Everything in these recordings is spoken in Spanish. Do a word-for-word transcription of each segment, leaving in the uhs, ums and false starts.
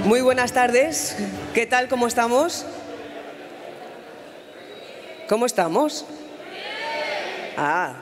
Muy buenas tardes. ¿Qué tal? ¿Cómo estamos? ¿Cómo estamos? Ah.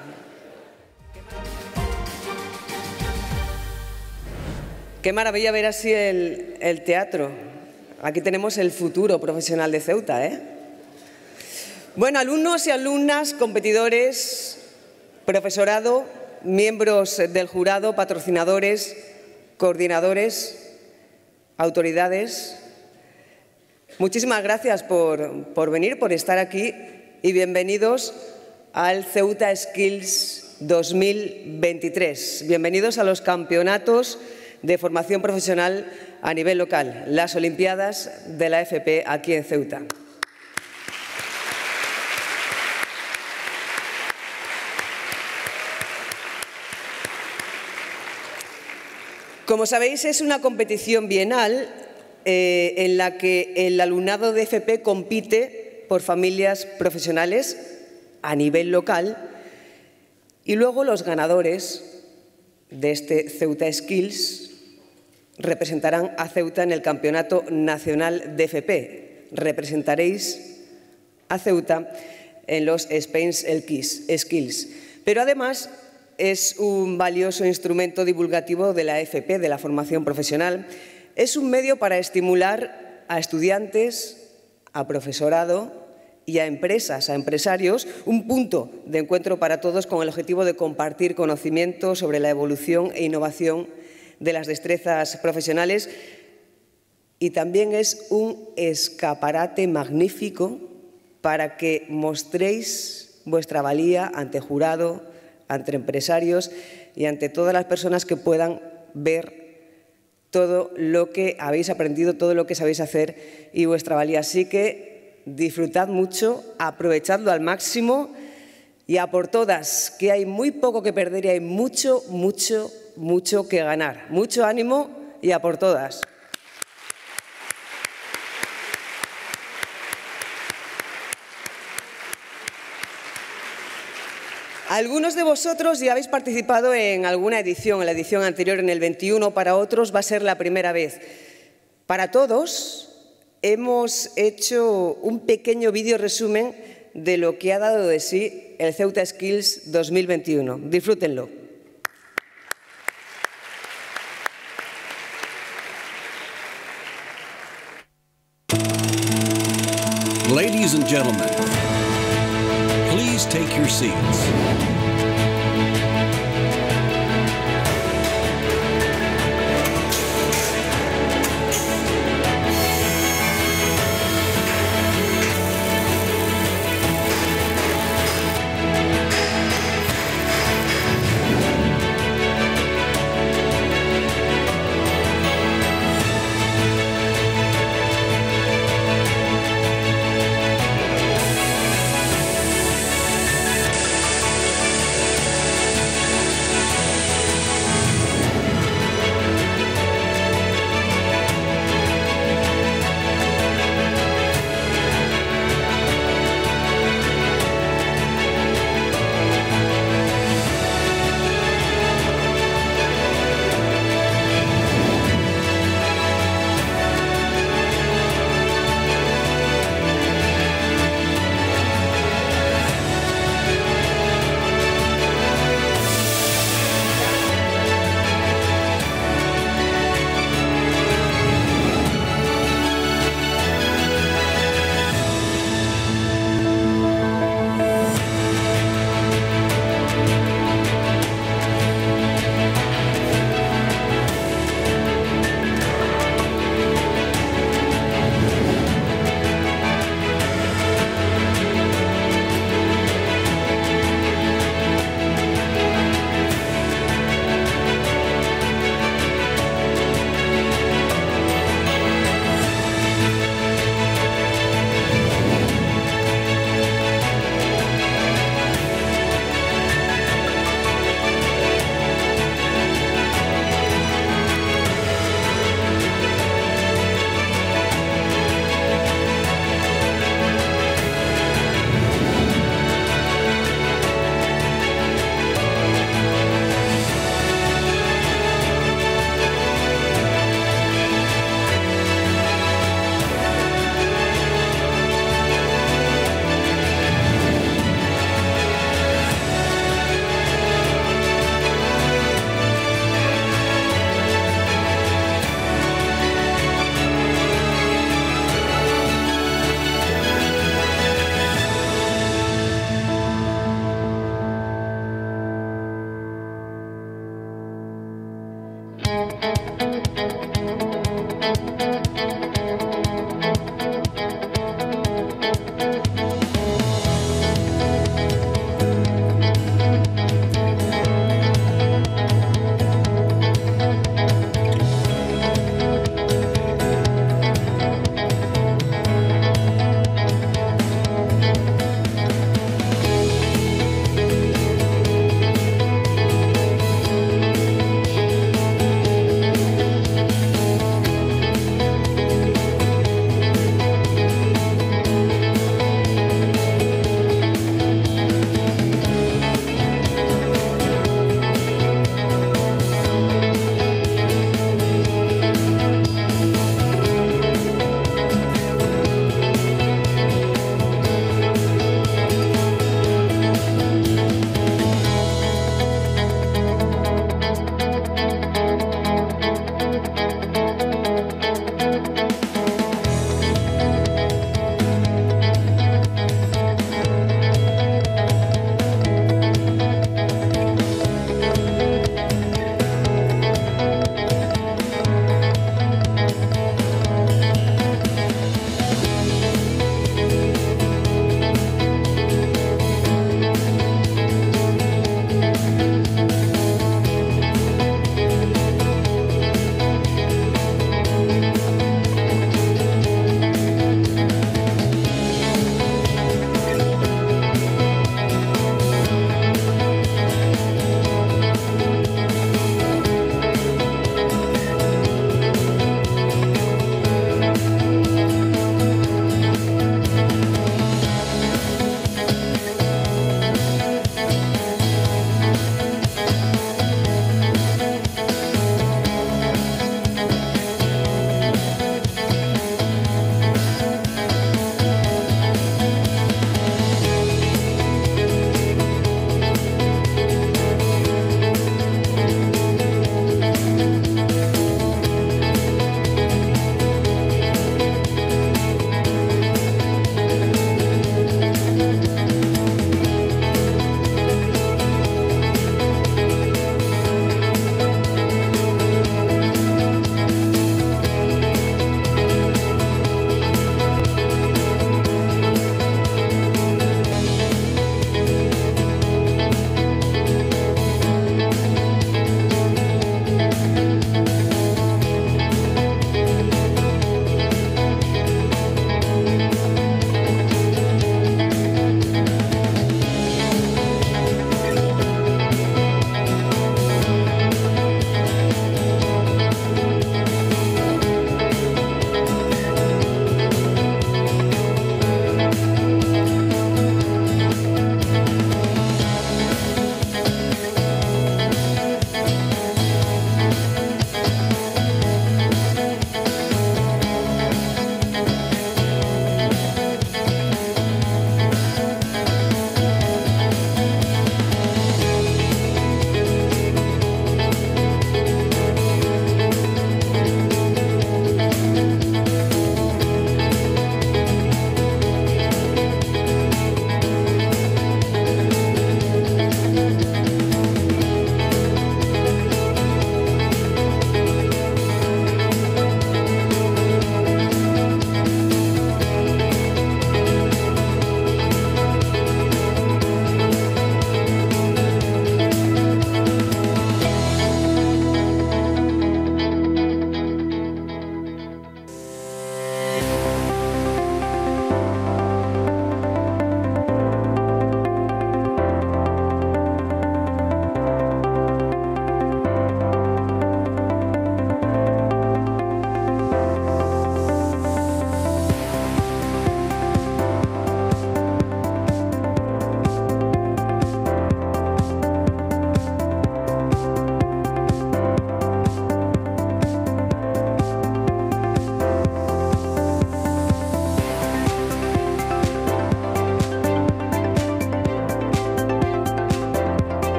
Qué maravilla ver así el, el teatro. Aquí tenemos el futuro profesional de Ceuta, ¿eh? Bueno, alumnos y alumnas, competidores, profesorado, miembros del jurado, patrocinadores, coordinadores, autoridades, muchísimas gracias por, por venir, por estar aquí y bienvenidos al Ceuta Skills dos mil veintitrés. Bienvenidos a los campeonatos de formación profesional a nivel local, las Olimpiadas de la F P aquí en Ceuta. Como sabéis, es una competición bienal eh, en la que el alumnado de F P compite por familias profesionales a nivel local y luego los ganadores de este Ceuta Skills representarán a Ceuta en el Campeonato Nacional de F P. Representaréis a Ceuta en los Spain Skills. Pero además es un valioso instrumento divulgativo de la F P, de la formación profesional. Es un medio para estimular a estudiantes, a profesorado y a empresas, a empresarios, un punto de encuentro para todos con el objetivo de compartir conocimiento sobre la evolución e innovación de las destrezas profesionales, y también es un escaparate magnífico para que mostréis vuestra valía ante jurado, ante empresarios y ante todas las personas que puedan ver todo lo que habéis aprendido, todo lo que sabéis hacer y vuestra valía. Así que disfrutad mucho, aprovechadlo al máximo y a por todas, que hay muy poco que perder y hay mucho, mucho, mucho que ganar. Mucho ánimo y a por todas. Algunos de vosotros ya habéis participado en alguna edición, en la edición anterior, en el veintiuno, para otros va a ser la primera vez. Para todos hemos hecho un pequeño vídeo resumen de lo que ha dado de sí el Ceuta Skills dos mil veintiuno. Disfrútenlo. Ladies and gentlemen, please take your seats.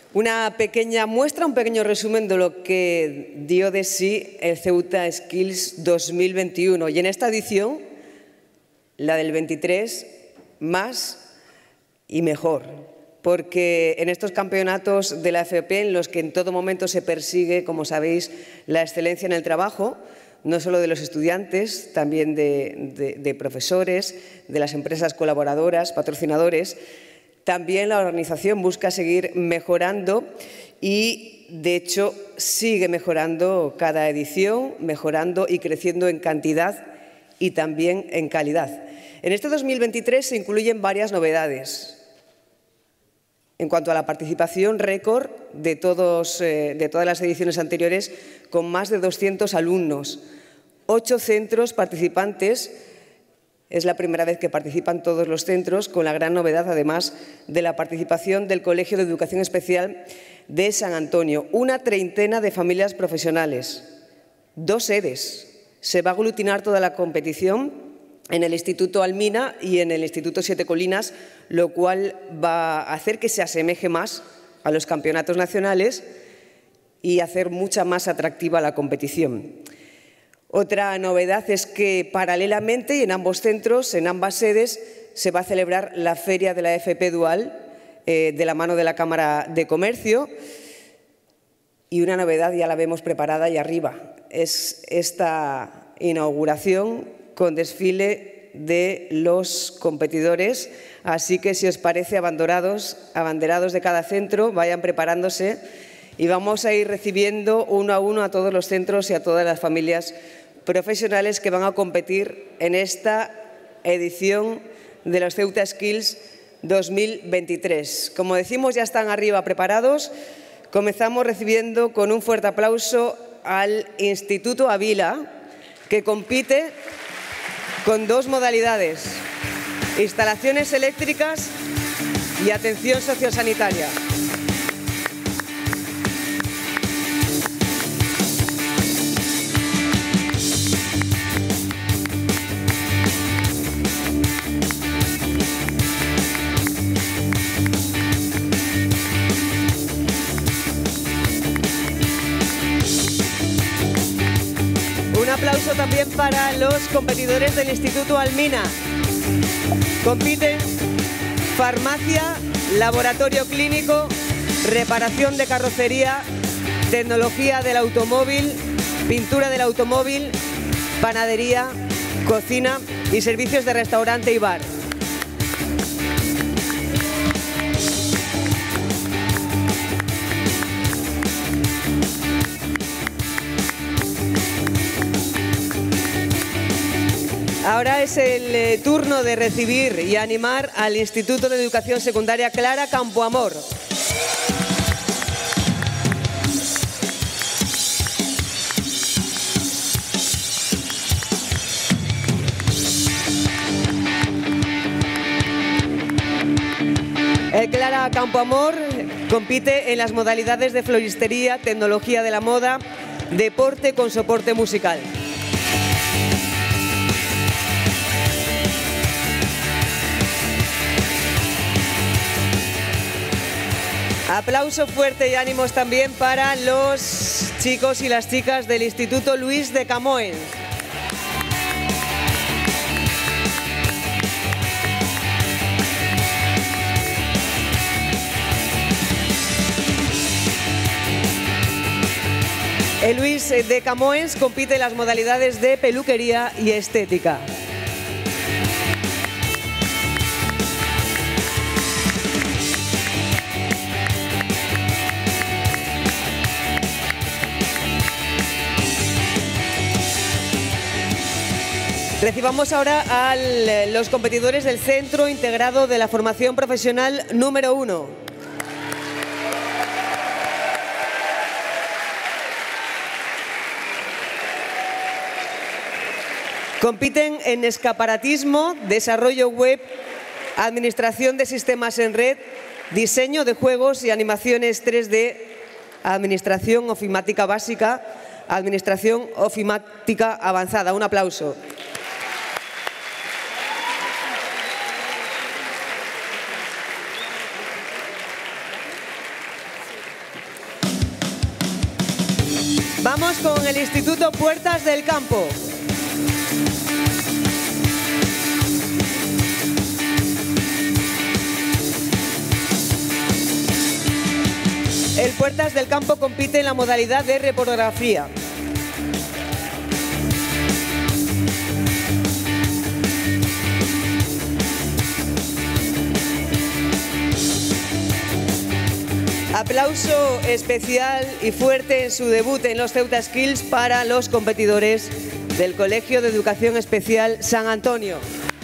Una pequeña muestra, un pequeño resumen de lo que dio de sí el Ceuta Skills dos mil veintiuno. Y en esta edición, la del veintitrés, más y mejor. Porque en estos campeonatos de la F P, en los que en todo momento se persigue, como sabéis, la excelencia en el trabajo, no solo de los estudiantes, también de, de, de profesores, de las empresas colaboradoras, patrocinadores, también la organización busca seguir mejorando y, de hecho, sigue mejorando cada edición, mejorando y creciendo en cantidad y también en calidad. En este dos mil veintitrés se incluyen varias novedades. En cuanto a la participación, récord de, todos, eh, de todas las ediciones anteriores, con más de doscientos alumnos, ocho centros participantes. Es la primera vez que participan todos los centros, con la gran novedad, además, de la participación del Colegio de Educación Especial de San Antonio. Una treintena de familias profesionales, dos sedes. Se va a aglutinar toda la competición en el Instituto Almina y en el Instituto Siete Colinas, lo cual va a hacer que se asemeje más a los campeonatos nacionales y hacer mucha más atractiva la competición. Otra novedad es que, paralelamente y en ambos centros, en ambas sedes, se va a celebrar la Feria de la F P Dual eh, de la mano de la Cámara de Comercio. Y una novedad ya la vemos preparada ahí arriba, es esta inauguración con desfile de los competidores. Así que, si os parece, abanderados, abanderados de cada centro, vayan preparándose y vamos a ir recibiendo uno a uno a todos los centros y a todas las familias profesionales que van a competir en esta edición de los Ceuta Skills dos mil veintitrés. Como decimos, ya están arriba preparados. Comenzamos recibiendo con un fuerte aplauso al Instituto Avila, que compite con dos modalidades: instalaciones eléctricas y atención sociosanitaria. Un aplauso también para los competidores del Instituto Almina. Compiten farmacia, laboratorio clínico, reparación de carrocería, tecnología del automóvil, pintura del automóvil, panadería, cocina y servicios de restaurante y bar. Ahora es el eh, turno de recibir y animar al Instituto de Educación Secundaria Clara Campoamor. El Clara Campoamor compite en las modalidades de floristería, tecnología de la moda, deporte con soporte musical. Aplauso fuerte y ánimos también para los chicos y las chicas del Instituto Luis de Camoens. El Luis de Camoens compite en las modalidades de peluquería y estética. Recibamos ahora a los competidores del Centro Integrado de la Formación Profesional número uno. Compiten en escaparatismo, desarrollo web, administración de sistemas en red, diseño de juegos y animaciones tres D, administración ofimática básica, administración ofimática avanzada. Un aplauso. con el Instituto Puertas del Campo. El Puertas del Campo compite en la modalidad de reprografía. Aplauso especial y fuerte en su debut en los Ceuta Skills para los competidores del Colegio de Educación Especial San Antonio.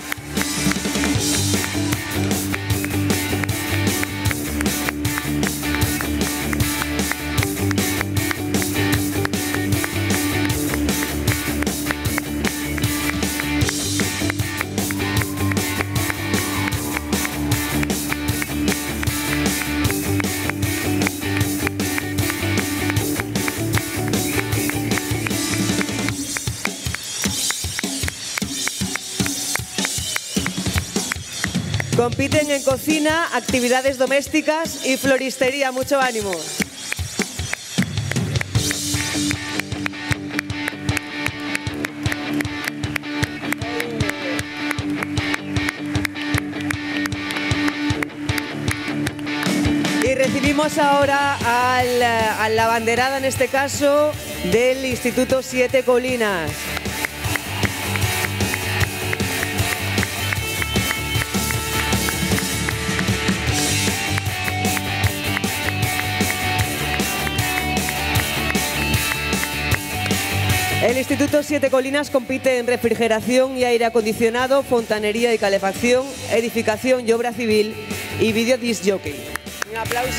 Compiten en cocina, actividades domésticas y floristería. Mucho ánimo. Y recibimos ahora al, a la abanderada, en este caso, del Instituto Siete Colinas. El Instituto Siete Colinas compite en refrigeración y aire acondicionado, fontanería y calefacción, edificación y obra civil y video disc jockey. Un aplauso.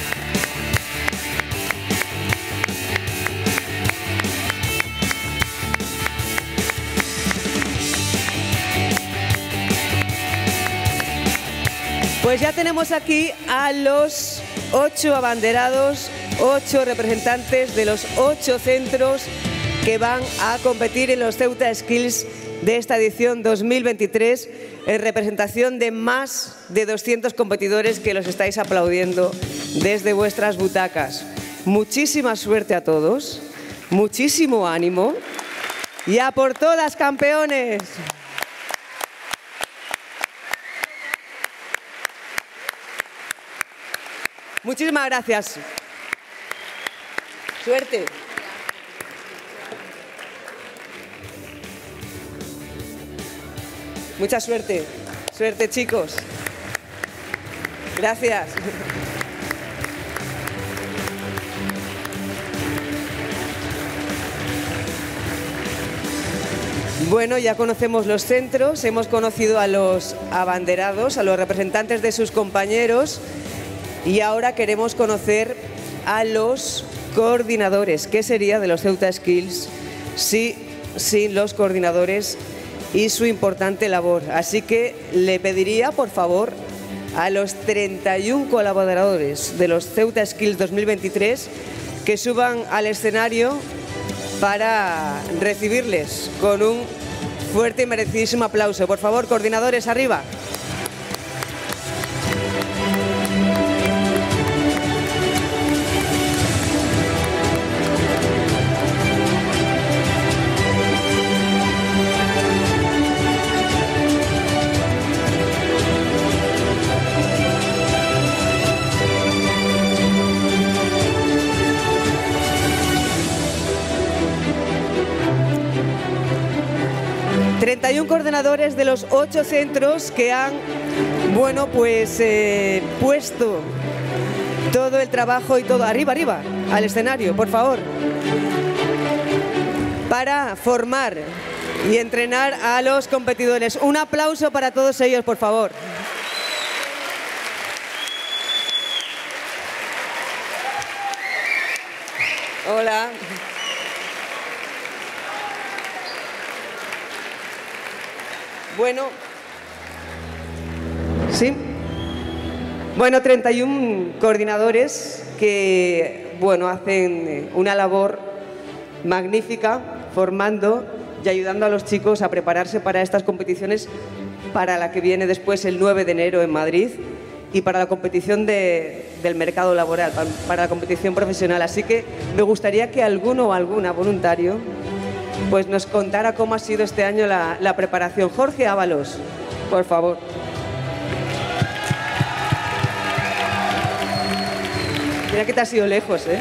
Pues ya tenemos aquí a los ocho abanderados, ocho representantes de los ocho centros que van a competir en los Ceuta Skills de esta edición dos mil veintitrés en representación de más de doscientos competidores que los estáis aplaudiendo desde vuestras butacas. Muchísima suerte a todos, muchísimo ánimo y a por todas, campeones. Muchísimas gracias. Suerte. Mucha suerte. Suerte, chicos. Gracias. Bueno, ya conocemos los centros, hemos conocido a los abanderados, a los representantes de sus compañeros y ahora queremos conocer a los coordinadores. ¿Qué sería de los Ceuta Skills si, sin los coordinadores y su importante labor? Así que le pediría, por favor, a los treinta y uno colaboradores de los Ceuta Skills dos mil veintitrés que suban al escenario para recibirles con un fuerte y merecidísimo aplauso. Por favor, coordinadores, arriba. treinta y uno coordinadores de los ocho centros que han, bueno, pues eh, puesto todo el trabajo y todo, arriba, arriba, al escenario, por favor, para formar y entrenar a los competidores. Un aplauso para todos ellos, por favor. Hola. Bueno, sí. Bueno, treinta y uno coordinadores que, bueno, hacen una labor magnífica formando y ayudando a los chicos a prepararse para estas competiciones, para la que viene después el nueve de enero en Madrid y para la competición de del mercado laboral para, para la competición profesional. Así que me gustaría que alguno o alguna voluntario pues nos contara cómo ha sido este año la, la preparación. Jorge Ábalos, por favor. Mira que te has ido lejos, ¿eh?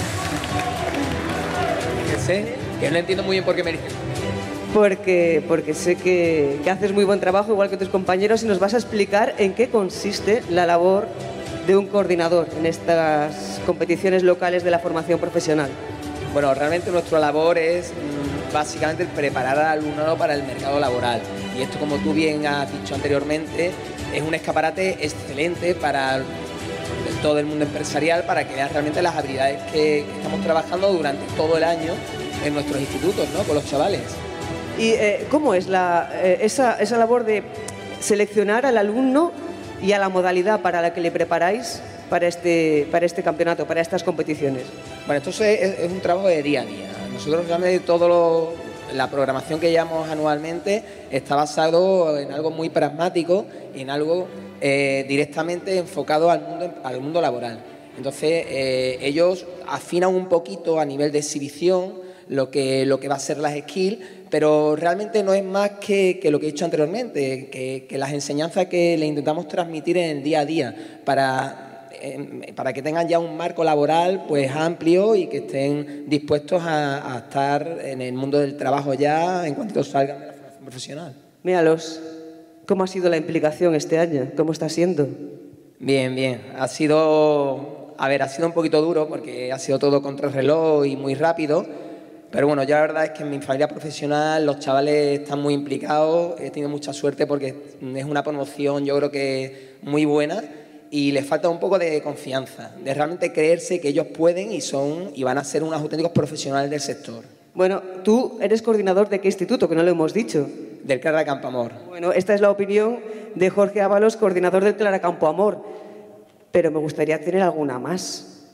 Que sé, que no entiendo muy bien por qué me dices. Porque, porque sé que, que haces muy buen trabajo, igual que tus compañeros, y nos vas a explicar en qué consiste la labor de un coordinador en estas competiciones locales de la formación profesional. Bueno, realmente nuestra labor es básicamente preparar al alumnado para el mercado laboral. Y esto, como tú bien has dicho anteriormente, es un escaparate excelente para todo el mundo empresarial, para que vean realmente las habilidades que, que estamos trabajando durante todo el año en nuestros institutos, ¿no?, con los chavales. ¿Y eh, cómo es la, eh, esa, esa labor de seleccionar al alumno y a la modalidad para la que le preparáis para este, para este campeonato, para estas competiciones? Bueno, esto es, es un trabajo de día a día. Nosotros realmente todo lo, la programación que llevamos anualmente está basado en algo muy pragmático y en algo eh, directamente enfocado al mundo, al mundo laboral. Entonces, eh, ellos afinan un poquito a nivel de exhibición lo que, lo que va a ser las skills, pero realmente no es más que, que lo que he dicho anteriormente, que, que las enseñanzas que le intentamos transmitir en el día a día para, eh, para que tengan ya un marco laboral pues amplio y que estén dispuestos a, a estar en el mundo del trabajo ya en cuanto salgan de la formación profesional. Míralos, ¿cómo ha sido la implicación este año? ¿Cómo está siendo? Bien, bien. Ha sido, a ver, ha sido un poquito duro porque ha sido todo contra el reloj y muy rápido. Pero bueno, ya la verdad es que en mi familia profesional los chavales están muy implicados, he tenido mucha suerte porque es una promoción yo creo que muy buena y les falta un poco de confianza, de realmente creerse que ellos pueden y son y van a ser unos auténticos profesionales del sector. Bueno, tú eres coordinador de qué instituto, que no lo hemos dicho. Del Clara Campoamor. Bueno, esta es la opinión de Jorge Ábalos, coordinador del Clara Campoamor, pero me gustaría tener alguna más.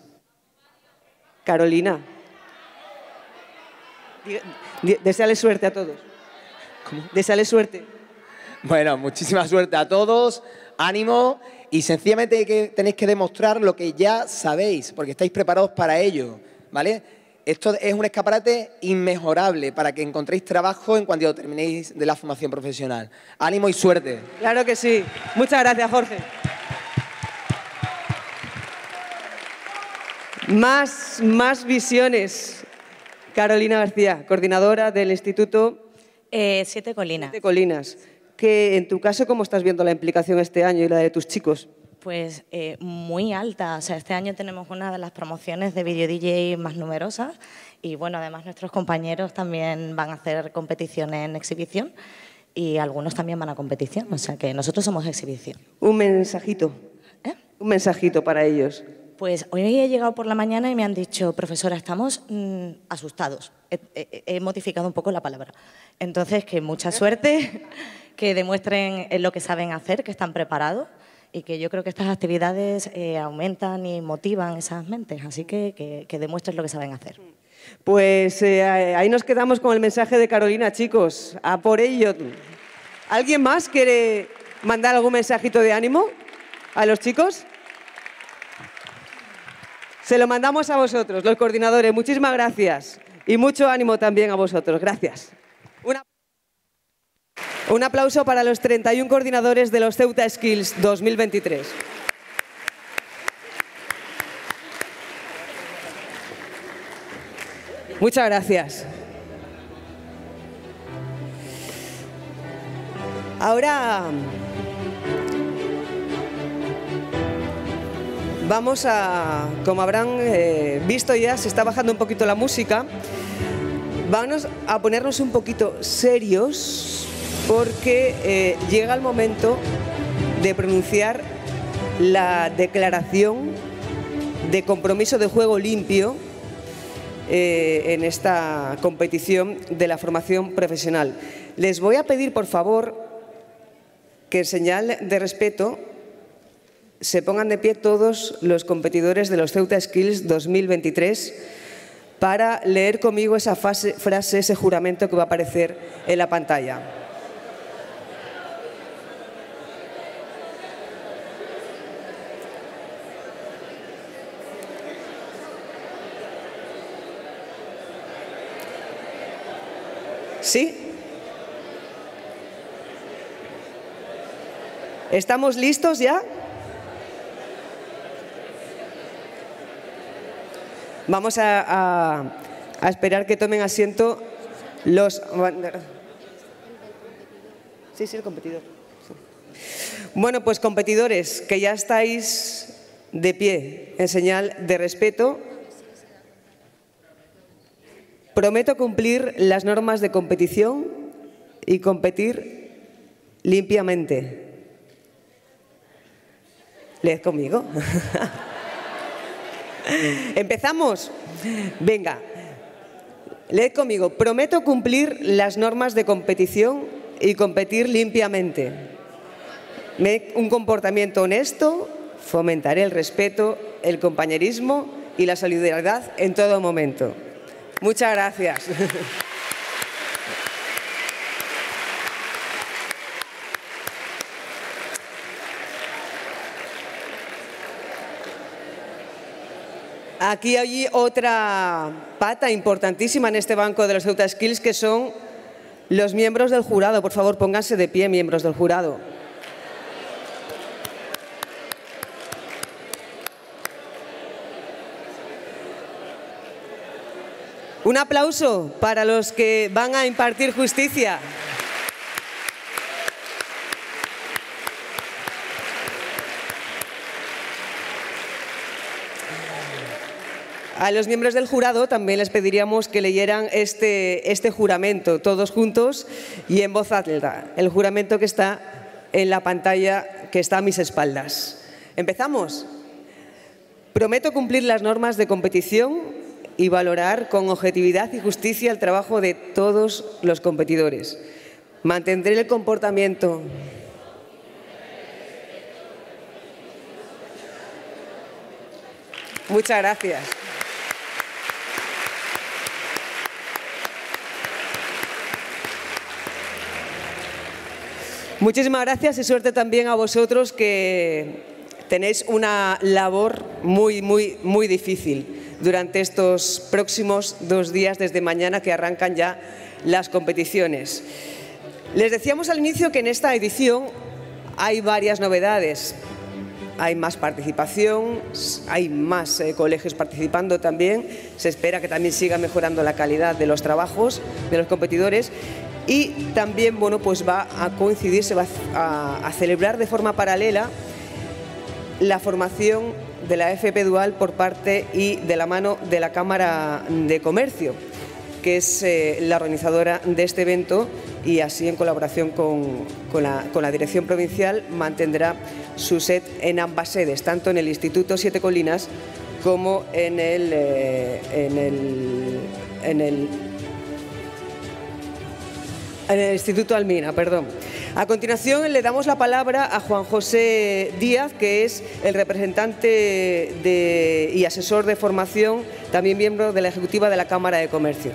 Carolina. Deseale suerte a todos. ¿Cómo? Deseale suerte. Bueno, muchísima suerte a todos, ánimo y sencillamente que tenéis que demostrar lo que ya sabéis, porque estáis preparados para ello, ¿vale? Esto es un escaparate inmejorable para que encontréis trabajo en cuanto terminéis de la formación profesional. Ánimo y suerte. Claro que sí. Muchas gracias, Jorge. Más, más visiones. Carolina García, coordinadora del Instituto eh, Siete Colinas. Siete Colinas. Que en tu caso, ¿cómo estás viendo la implicación este año y la de tus chicos? Pues eh, muy alta. O sea, este año tenemos una de las promociones de video D J más numerosas y, bueno, además nuestros compañeros también van a hacer competiciones en exhibición y algunos también van a competición. O sea, que nosotros somos exhibición. Un mensajito. ¿Eh? Un mensajito para ellos. Pues hoy he llegado por la mañana y me han dicho, profesora, estamos mmm, asustados. He, he, he modificado un poco la palabra. Entonces, que mucha suerte, que demuestren lo que saben hacer, que están preparados y que yo creo que estas actividades eh, aumentan y motivan esas mentes. Así que, que, que demuestren lo que saben hacer. Pues eh, ahí nos quedamos con el mensaje de Carolina, chicos. A por ello. ¿Alguien más quiere mandar algún mensajito de ánimo a los chicos? Se lo mandamos a vosotros, los coordinadores. Muchísimas gracias. Y mucho ánimo también a vosotros. Gracias. Una... Un aplauso para los treinta y uno coordinadores de los Ceuta Skills dos mil veintitrés. Muchas gracias. Ahora vamos a, como habrán eh, visto ya, se está bajando un poquito la música. Vamos a ponernos un poquito serios porque eh, llega el momento de pronunciar la declaración de compromiso de juego limpio eh, en esta competición de la formación profesional. Les voy a pedir, por favor, que en señal de respeto se pongan de pie todos los competidores de los Ceuta Skills dos mil veintitrés para leer conmigo esa fase, frase, ese juramento que va a aparecer en la pantalla. ¿Sí? ¿Estamos listos ya? Vamos a, a, a esperar que tomen asiento los... Sí, sí, el competidor. Sí. Bueno, pues competidores, que ya estáis de pie en señal de respeto. Prometo cumplir las normas de competición y competir limpiamente. Leed conmigo. ¿Empezamos? Venga. Leed conmigo. Prometo cumplir las normas de competición y competir limpiamente. Un comportamiento honesto, fomentaré el respeto, el compañerismo y la solidaridad en todo momento. Muchas gracias. Aquí hay otra pata importantísima en este banco de los Ceuta Skills, que son los miembros del jurado. Por favor, pónganse de pie, miembros del jurado. Un aplauso para los que van a impartir justicia. A los miembros del jurado también les pediríamos que leyeran este, este juramento, todos juntos y en voz alta. El juramento que está en la pantalla, que está a mis espaldas. ¿Empezamos? Prometo cumplir las normas de competición y valorar con objetividad y justicia el trabajo de todos los competidores. Mantendré el comportamiento. Muchas gracias. Muchísimas gracias y suerte también a vosotros, que tenéis una labor muy, muy, muy difícil durante estos próximos dos días, desde mañana que arrancan ya las competiciones. Les decíamos al inicio que en esta edición hay varias novedades. Hay más participación, hay más eh, colegios participando también. Se espera que también siga mejorando la calidad de los trabajos de los competidores. Y también, bueno, pues va a coincidir, se va a, a celebrar de forma paralela la formación de la F P Dual por parte y de la mano de la Cámara de Comercio, que es eh, la organizadora de este evento, y así en colaboración con, con, la, con la Dirección Provincial mantendrá su sed en ambas sedes, tanto en el Instituto Siete Colinas como en el, eh, en el, en el En el Instituto Almina, perdón. A continuación le damos la palabra a Juan José Díaz, que es el representante de, y asesor de formación, también miembro de la Ejecutiva de la Cámara de Comercio.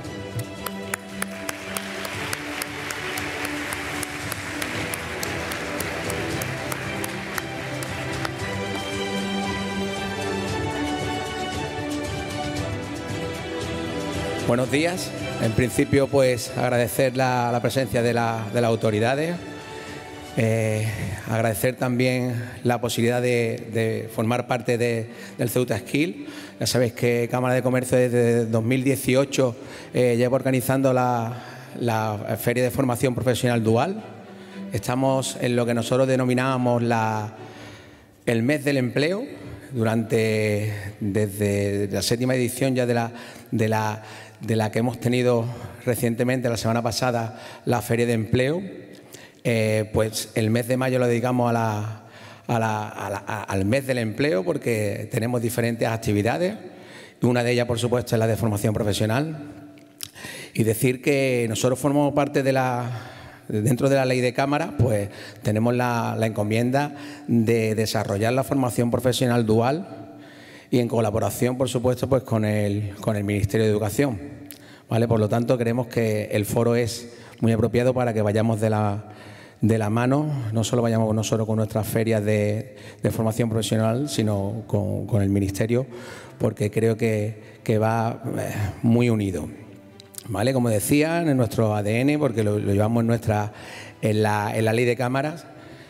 Buenos días. En principio, pues agradecer la, la presencia de, la, de las autoridades, eh, agradecer también la posibilidad de, de formar parte de, del Ceuta Skill. Ya sabéis que Cámara de Comercio desde dos mil dieciocho eh, lleva organizando la, la Feria de Formación Profesional Dual. Estamos en lo que nosotros denominábamos la, el mes del empleo, durante desde la séptima edición ya de la, de la de la que hemos tenido recientemente, la semana pasada, la Feria de Empleo. Eh, pues el mes de mayo lo dedicamos a la, a la, a la, a, al mes del empleo, porque tenemos diferentes actividades. Una de ellas, por supuesto, es la de formación profesional. Y decir que nosotros formamos parte de la... Dentro de la ley de cámara, pues tenemos la, la encomienda de desarrollar la formación profesional dual, y en colaboración, por supuesto, pues con el, con el Ministerio de Educación, ¿vale? Por lo tanto, creemos que el foro es muy apropiado para que vayamos de la, de la mano, no solo vayamos no solo con nuestras ferias de, de formación profesional, sino con, con el Ministerio, porque creo que, que va muy unido. ¿vale? Como decía, en nuestro A D N, porque lo, lo llevamos en, nuestra, en, la, en la ley de cámaras,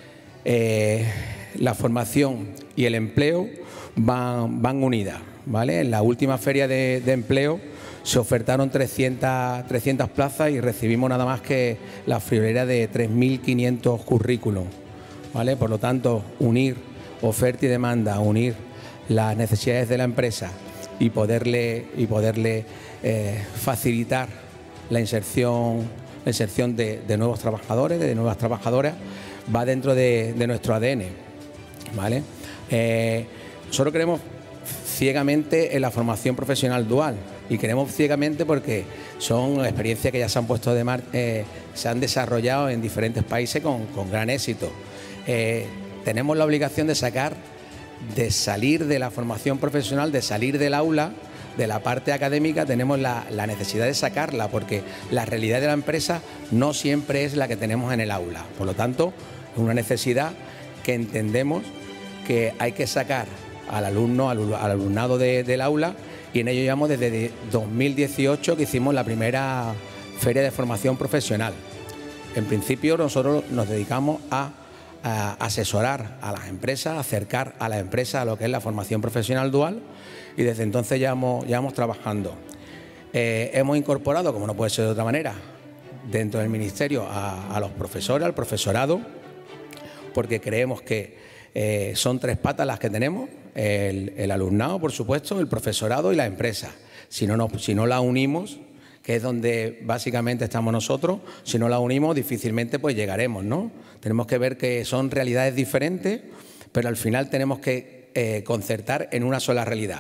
eh, la formación y el empleo van, van unidas, ¿vale? En la última feria de, de empleo se ofertaron trescientas, trescientas plazas y recibimos nada más que la friolera de tres mil quinientos currículums, ¿vale? Por lo tanto, unir oferta y demanda, unir las necesidades de la empresa y poderle, y poderle eh, facilitar la inserción, la inserción de, de nuevos trabajadores, de nuevas trabajadoras, va dentro de, de nuestro A D N, ¿vale? Eh, nosotros creemos ciegamente en la formación profesional dual y queremos ciegamente porque son experiencias que ya se han puesto de mar, eh, se han desarrollado en diferentes países con, con gran éxito. Eh, tenemos la obligación de sacar, de salir de la formación profesional, de salir del aula, de la parte académica, tenemos la, la necesidad de sacarla porque la realidad de la empresa no siempre es la que tenemos en el aula. Por lo tanto, es una necesidad que entendemos que hay que sacar al alumno, al, al alumnado de, del aula, y en ello llevamos desde dos mil dieciocho que hicimos la primera feria de formación profesional. En principio nosotros nos dedicamos a, a asesorar a las empresas, a acercar a las empresas a lo que es la formación profesional dual, y desde entonces ya vamos, ya vamos trabajando. Eh, hemos incorporado, como no puede ser de otra manera, dentro del Ministerio a, a los profesores, al profesorado, porque creemos que eh, son tres patas las que tenemos: el, el alumnado, por supuesto, el profesorado y la empresa. Si no, no, si no la unimos, que es donde básicamente estamos nosotros, si no la unimos difícilmente pues llegaremos, ¿no? Tenemos que ver que son realidades diferentes, pero al final tenemos que eh, concertar en una sola realidad.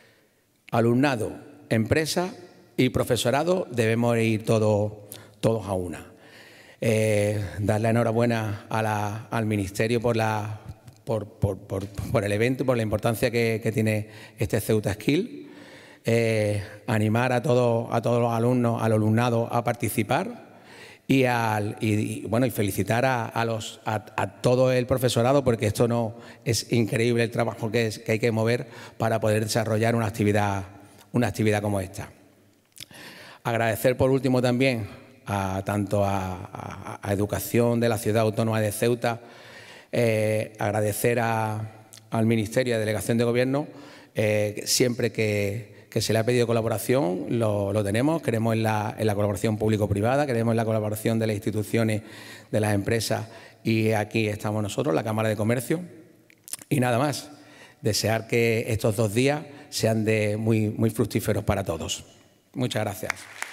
Alumnado, empresa y profesorado debemos ir todos, todos a una. Eh, dar la enhorabuena a la, al Ministerio por, la, por, por, por, por el evento y por la importancia que, que tiene este Ceuta Skill. Eh, animar a todos, a todos los alumnos, al alumnado a participar y, al, y, y, bueno, y felicitar a, a, los, a, a todo el profesorado, porque esto no es increíble el trabajo que, es, que hay que mover para poder desarrollar una actividad, una actividad como esta. Agradecer por último también a, tanto a, a, a Educación de la Ciudad Autónoma de Ceuta, eh, agradecer a, al Ministerio de Delegación de Gobierno, eh, siempre que que se le ha pedido colaboración, lo, lo tenemos, queremos en la, en la colaboración público-privada, queremos en la colaboración de las instituciones, de las empresas, y aquí estamos nosotros, la Cámara de Comercio. Y nada más, desear que estos dos días sean de muy, muy fructíferos para todos. Muchas gracias.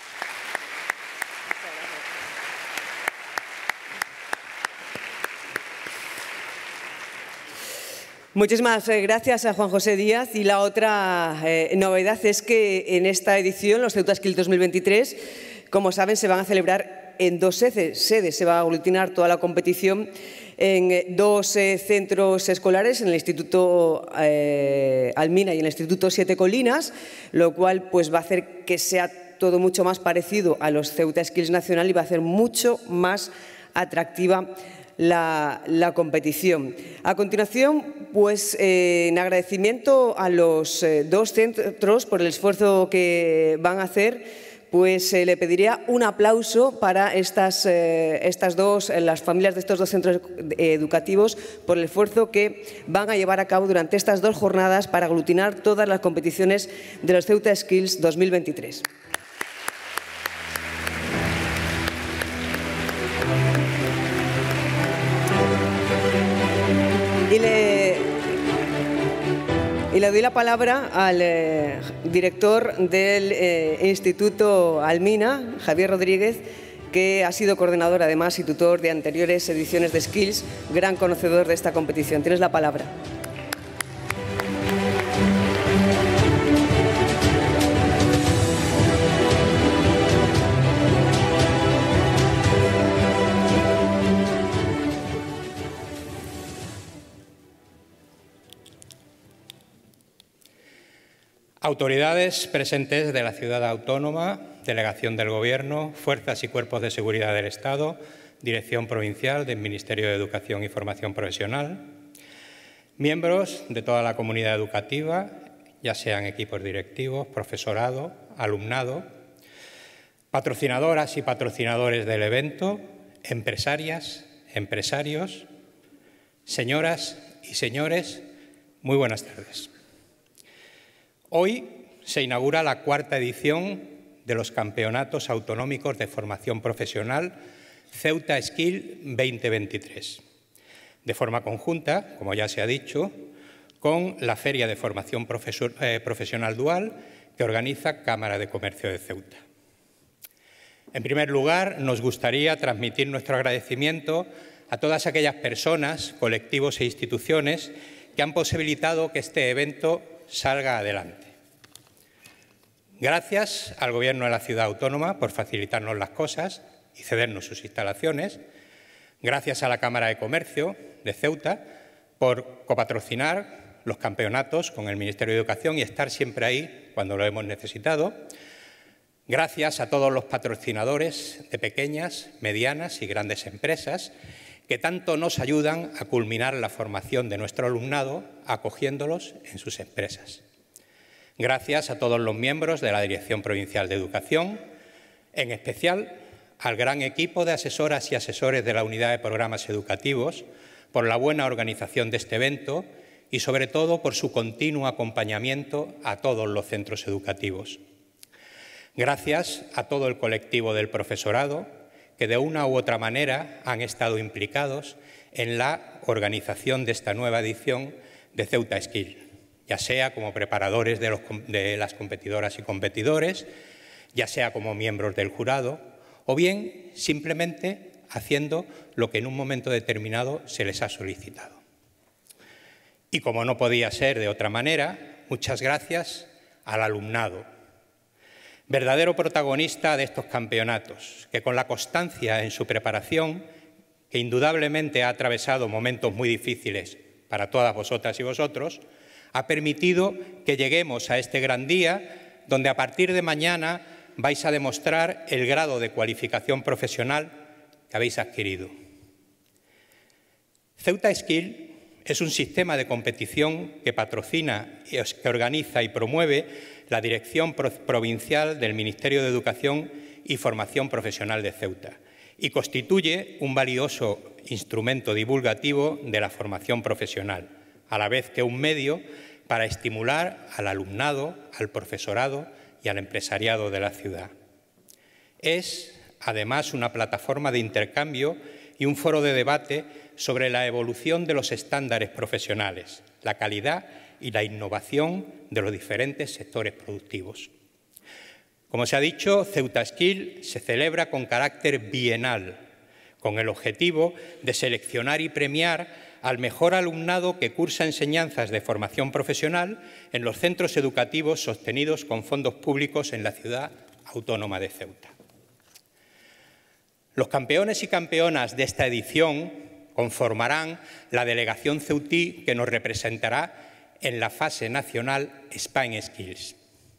Muchísimas gracias a Juan José Díaz. Y la otra eh, novedad es que en esta edición, los Ceuta Skills dos mil veintitrés, como saben, se van a celebrar en dos sedes. Se va a aglutinar toda la competición en dos eh, centros escolares, en el Instituto eh, Almina y en el Instituto Siete Colinas, lo cual pues, va a hacer que sea todo mucho más parecido a los Ceuta Skills Nacional y va a hacer mucho más atractiva La, la competición. A continuación, pues eh, en agradecimiento a los eh, dos centros por el esfuerzo que van a hacer, pues eh, le pediría un aplauso para estas, eh, estas dos, eh, las familias de estos dos centros educativos por el esfuerzo que van a llevar a cabo durante estas dos jornadas para aglutinar todas las competiciones de los Ceuta Skills dos mil veintitrés. Y le, y le doy la palabra al eh, director del eh, Instituto Almina, Javier Rodríguez, que ha sido coordinador además y tutor de anteriores ediciones de Skills, gran conocedor de esta competición. Tienes la palabra. Autoridades presentes de la Ciudad Autónoma, Delegación del Gobierno, Fuerzas y Cuerpos de Seguridad del Estado, Dirección Provincial del Ministerio de Educación y Formación Profesional, miembros de toda la comunidad educativa, ya sean equipos directivos, profesorado, alumnado, patrocinadoras y patrocinadores del evento, empresarias, empresarios, señoras y señores, muy buenas tardes. Hoy se inaugura la cuarta edición de los Campeonatos Autonómicos de Formación Profesional Ceuta Skill veinte veintitrés, de forma conjunta, como ya se ha dicho, con la Feria de Formación Profesional Dual que organiza Cámara de Comercio de Ceuta. En primer lugar, nos gustaría transmitir nuestro agradecimiento a todas aquellas personas, colectivos e instituciones que han posibilitado que este evento salga adelante. Gracias al Gobierno de la Ciudad Autónoma por facilitarnos las cosas y cedernos sus instalaciones. Gracias a la Cámara de Comercio de Ceuta por copatrocinar los campeonatos con el Ministerio de Educación y estar siempre ahí cuando lo hemos necesitado. Gracias a todos los patrocinadores de pequeñas, medianas y grandes empresas que tanto nos ayudan a culminar la formación de nuestro alumnado acogiéndolos en sus empresas. Gracias a todos los miembros de la Dirección Provincial de Educación, en especial al gran equipo de asesoras y asesores de la Unidad de Programas Educativos por la buena organización de este evento y, sobre todo, por su continuo acompañamiento a todos los centros educativos. Gracias a todo el colectivo del profesorado que de una u otra manera han estado implicados en la organización de esta nueva edición de Ceuta Skill, ya sea como preparadores de, los, de las competidoras y competidores, ya sea como miembros del jurado, o bien simplemente haciendo lo que en un momento determinado se les ha solicitado. Y como no podía ser de otra manera, muchas gracias al alumnado, verdadero protagonista de estos campeonatos, que con la constancia en su preparación, que indudablemente ha atravesado momentos muy difíciles para todas vosotras y vosotros, ha permitido que lleguemos a este gran día, donde a partir de mañana vais a demostrar el grado de cualificación profesional que habéis adquirido. Ceuta Skill es un sistema de competición que patrocina, que organiza y promueve la Dirección Provincial del Ministerio de Educación y Formación Profesional de Ceuta y constituye un valioso instrumento divulgativo de la formación profesional, a la vez que un medio para estimular al alumnado, al profesorado y al empresariado de la ciudad. Es, además, una plataforma de intercambio y un foro de debate sobre la evolución de los estándares profesionales, la calidad y la innovación de los diferentes sectores productivos. Como se ha dicho, Ceuta Skill se celebra con carácter bienal, con el objetivo de seleccionar y premiar al mejor alumnado que cursa enseñanzas de formación profesional en los centros educativos sostenidos con fondos públicos en la Ciudad Autónoma de Ceuta. Los campeones y campeonas de esta edición conformarán la delegación ceutí que nos representará en la fase nacional Spain Skills.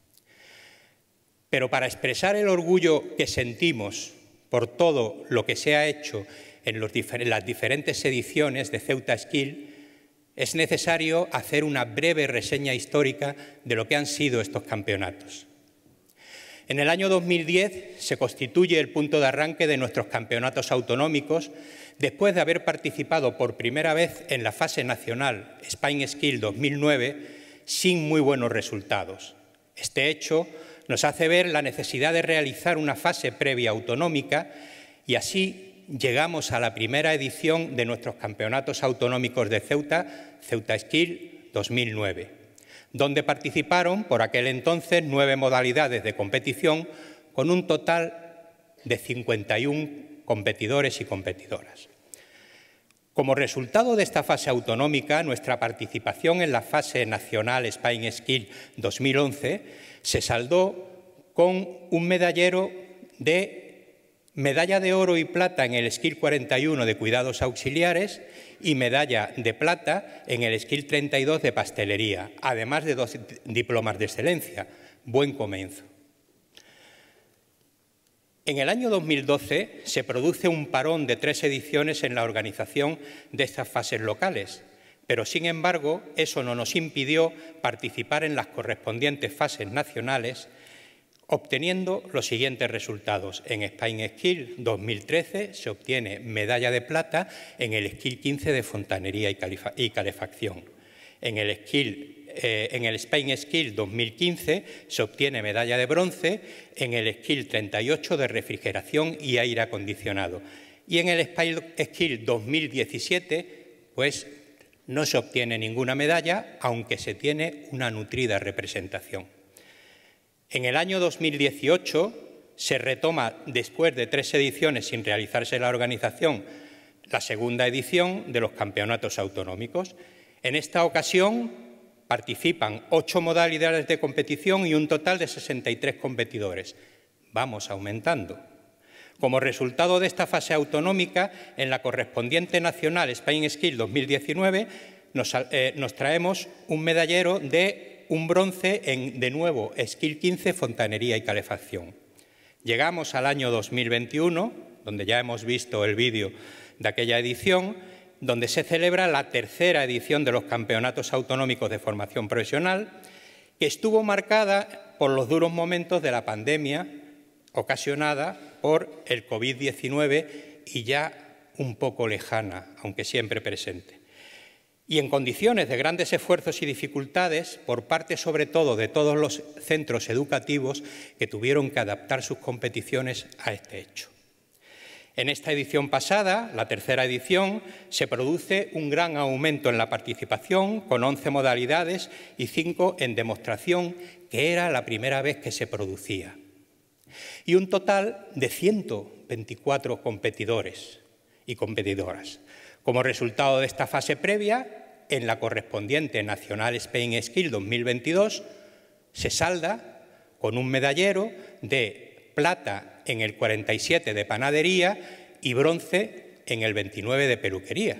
Pero para expresar el orgullo que sentimos por todo lo que se ha hecho en, los difer- en las diferentes ediciones de Ceuta Skill, es necesario hacer una breve reseña histórica de lo que han sido estos campeonatos. En el año dos mil diez se constituye el punto de arranque de nuestros campeonatos autonómicos después de haber participado por primera vez en la fase nacional Spain Skill dos mil nueve sin muy buenos resultados. Este hecho nos hace ver la necesidad de realizar una fase previa autonómica y así llegamos a la primera edición de nuestros campeonatos autonómicos de Ceuta, Ceuta Skill dos mil nueve, donde participaron por aquel entonces nueve modalidades de competición con un total de cincuenta y uno competidores y competidoras. Como resultado de esta fase autonómica, nuestra participación en la fase nacional Spain Skill dos mil once se saldó con un medallero de medalla de oro y plata en el Skill cuarenta y uno de cuidados auxiliares y medalla de plata en el Skill treinta y dos de pastelería, además de dos diplomas de excelencia. Buen comienzo. En el año dos mil doce se produce un parón de tres ediciones en la organización de estas fases locales, pero sin embargo eso no nos impidió participar en las correspondientes fases nacionales obteniendo los siguientes resultados. En Spain Skill dos mil trece se obtiene medalla de plata en el Skill quince de fontanería y calefacción. En el, skill, eh, en el Spain Skill dos mil quince se obtiene medalla de bronce en el Skill treinta y ocho de refrigeración y aire acondicionado. Y en el Spain Skill dos mil diecisiete, pues no se obtiene ninguna medalla, aunque se tiene una nutrida representación. En el año dos mil dieciocho se retoma, después de tres ediciones sin realizarse la organización, la segunda edición de los campeonatos autonómicos. En esta ocasión participan ocho modalidades de competición y un total de sesenta y tres competidores. Vamos aumentando. Como resultado de esta fase autonómica, en la correspondiente nacional Spain Skill dos mil diecinueve nos, eh, nos traemos un medallero de un bronce en, de nuevo, Skill quince, fontanería y calefacción. Llegamos al año dos mil veintiuno, donde ya hemos visto el vídeo de aquella edición, donde se celebra la tercera edición de los Campeonatos Autonómicos de Formación Profesional, que estuvo marcada por los duros momentos de la pandemia ocasionada por el COVID diecinueve y ya un poco lejana, aunque siempre presente. Y en condiciones de grandes esfuerzos y dificultades, por parte sobre todo de todos los centros educativos que tuvieron que adaptar sus competiciones a este hecho. En esta edición pasada, la tercera edición, se produce un gran aumento en la participación, con once modalidades y cinco en demostración, que era la primera vez que se producía. Y un total de ciento veinticuatro competidores y competidoras. Como resultado de esta fase previa, en la correspondiente Nacional Spain Skill dos mil veintidós se salda con un medallero de plata en el cuarenta y siete de panadería y bronce en el veintinueve de peluquería.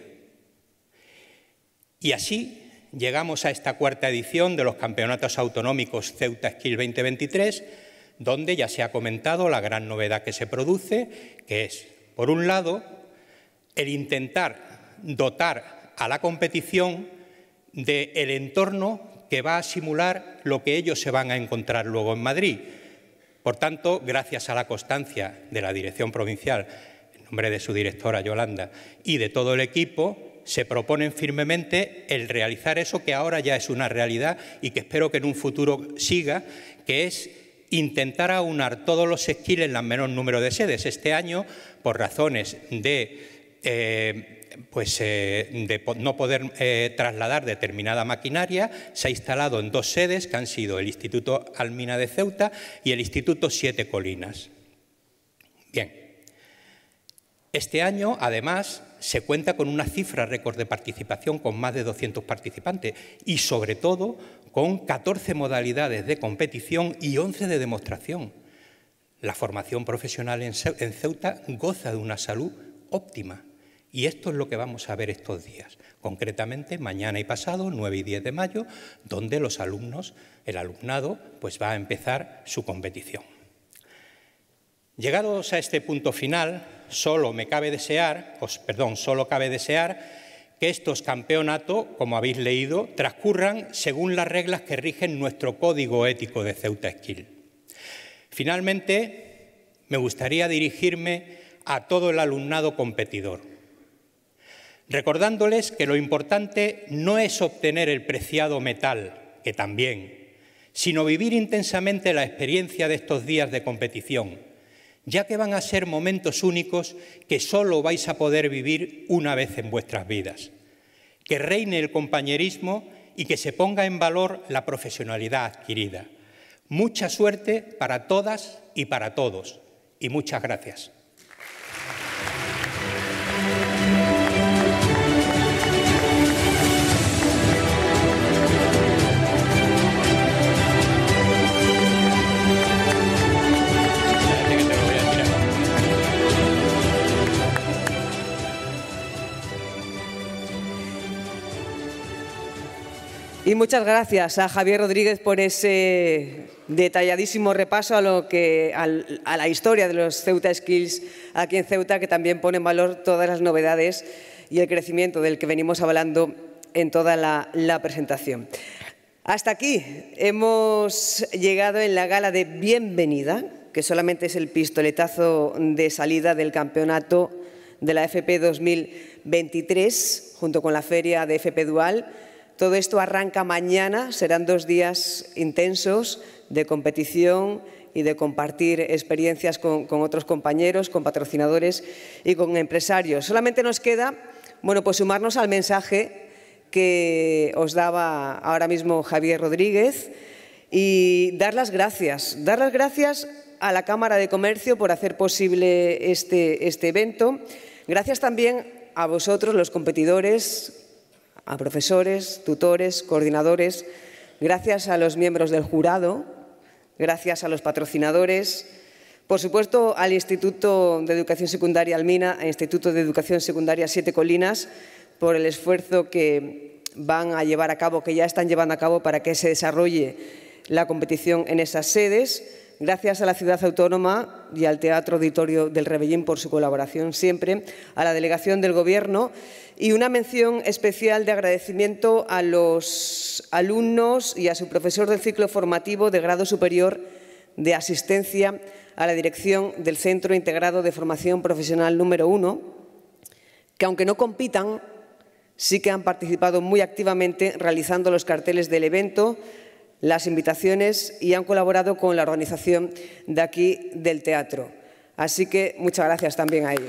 Y así llegamos a esta cuarta edición de los Campeonatos Autonómicos Ceuta Skill veinte veintitrés, donde ya se ha comentado la gran novedad que se produce, que es, por un lado, el intentar dotar a la competición del entorno que va a simular lo que ellos se van a encontrar luego en Madrid. Por tanto, gracias a la constancia de la Dirección Provincial, en nombre de su directora Yolanda, y de todo el equipo, se proponen firmemente el realizar eso que ahora ya es una realidad y que espero que en un futuro siga, que es intentar aunar todos los skills en el menor número de sedes. Este año, por razones de, eh, pues, eh, de no poder eh, trasladar determinada maquinaria, se ha instalado en dos sedes, que han sido el Instituto Almina de Ceuta y el Instituto Siete Colinas. Bien. Este año, además, se cuenta con una cifra récord de participación con más de doscientos participantes y, sobre todo, con catorce modalidades de competición y once de demostración. La formación profesional en Ceuta goza de una salud óptima y esto es lo que vamos a ver estos días, concretamente mañana y pasado, nueve y diez de mayo, donde los alumnos, el alumnado, pues va a empezar su competición. Llegados a este punto final, solo me cabe desear, os, perdón, solo cabe desear que estos campeonatos, como habéis leído, transcurran según las reglas que rigen nuestro código ético de Ceuta Skill. Finalmente, me gustaría dirigirme a todo el alumnado competidor, recordándoles que lo importante no es obtener el preciado metal, que también, sino vivir intensamente la experiencia de estos días de competición, ya que van a ser momentos únicos que solo vais a poder vivir una vez en vuestras vidas. Que reine el compañerismo y que se ponga en valor la profesionalidad adquirida. Mucha suerte para todas y para todos. Y muchas gracias. Y muchas gracias a Javier Rodríguez por ese detalladísimo repaso a, lo que, a la historia de los Ceuta Skills aquí en Ceuta, que también pone en valor todas las novedades y el crecimiento del que venimos hablando en toda la, la presentación. Hasta aquí hemos llegado en la gala de bienvenida, que solamente es el pistoletazo de salida del campeonato de la F P dos mil veintitrés, junto con la feria de F P Dual. Todo esto arranca mañana, serán dos días intensos de competición y de compartir experiencias con, con otros compañeros, con patrocinadores y con empresarios. Solamente nos queda, bueno, pues sumarnos al mensaje que os daba ahora mismo Javier Rodríguez y dar las gracias. Dar las gracias a la Cámara de Comercio por hacer posible este, este evento. Gracias también a vosotros, los competidores, a profesores, tutores, coordinadores. Gracias a los miembros del jurado. Gracias a los patrocinadores. Por supuesto, al Instituto de Educación Secundaria Almina, al Instituto de Educación Secundaria Siete Colinas, por el esfuerzo que van a llevar a cabo, que ya están llevando a cabo para que se desarrolle la competición en esas sedes. Gracias a la Ciudad Autónoma y al Teatro Auditorio del Rebellín por su colaboración siempre, a la Delegación del Gobierno y una mención especial de agradecimiento a los alumnos y a su profesor del ciclo formativo de grado superior de asistencia a la dirección del Centro Integrado de Formación Profesional número uno, que aunque no compitan, sí que han participado muy activamente realizando los carteles del evento, las invitaciones y han colaborado con la organización de aquí del teatro. Así que muchas gracias también a ellos.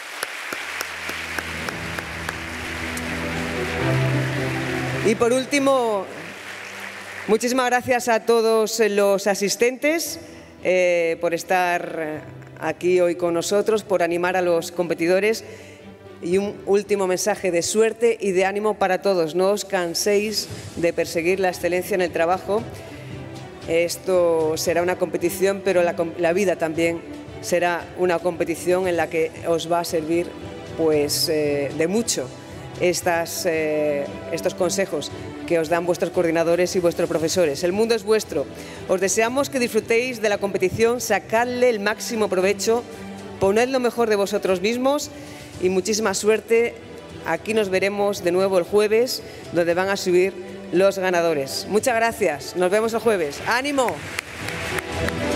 Y por último, muchísimas gracias a todos los asistentes eh, por estar aquí hoy con nosotros, por animar a los competidores. Y un último mensaje de suerte y de ánimo para todos. No os canséis de perseguir la excelencia en el trabajo. Esto será una competición, pero la, la vida también será una competición en la que os va a servir pues, eh, de mucho estas, eh, estos consejos que os dan vuestros coordinadores y vuestros profesores. El mundo es vuestro. Os deseamos que disfrutéis de la competición, sacadle el máximo provecho, poned lo mejor de vosotros mismos. Y muchísima suerte. Aquí nos veremos de nuevo el jueves, donde van a subir los ganadores. Muchas gracias. Nos vemos el jueves. ¡Ánimo!